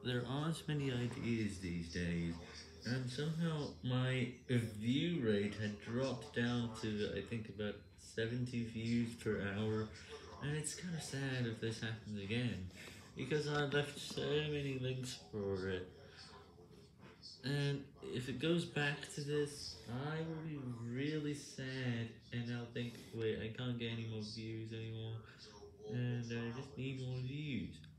There aren't many ideas these days, and somehow my view rate had dropped down to, I think, about 70 views per hour, and it's kind of sad if this happens again, because I left so many links for it, and if it goes back to this, I will be really sad, and I'll think, wait, I can't get any more views anymore, and I just need more views.